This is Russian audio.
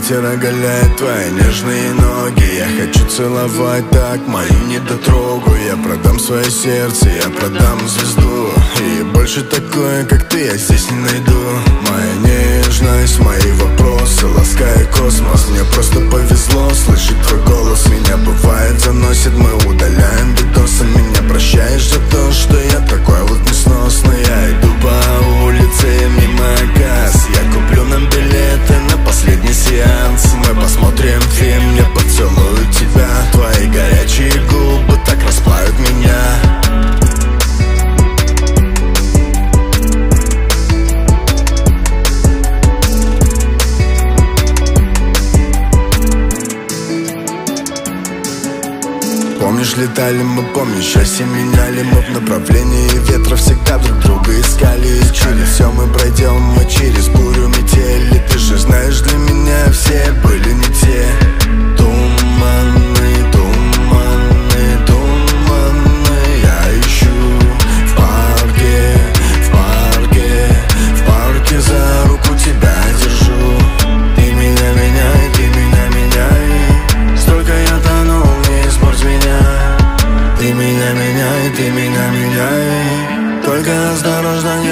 ветер оголяет твои нежные ноги. Я хочу целовать так мою недотрогу. Я продам свое сердце, я продам звезду. И больше такое, как ты, я здесь не найду. Моя нежность, мои вопросы, ласкает космос. Мне просто повезло слышать твой голос. Меня бывает заносит, мы удаляем видосы. Меня прощаешь за то, что я такой вот несносный. Я иду по улице мимо касс. Я куплю нам билеты на последний сеанс. Мы посмотрим фильм, я поцелую тебя. Твои горячие губы так расплавят меня. Помнишь, летали мы, помнишь, счастье меняли. Мы в направлении ветра всегда друг друга искали. И через все мы пройдем, мы через бурю метели. Ты же знаешь, для меня все были не те. Туманы, туманы, туманы. Я ищу в парке, в парке, в парке за руку тебя держу. Ты меня меняй, ты меня меняй. Столько я тонул, не испорть меня. Ты меня меняй, ты меня меняй. Только осторожно,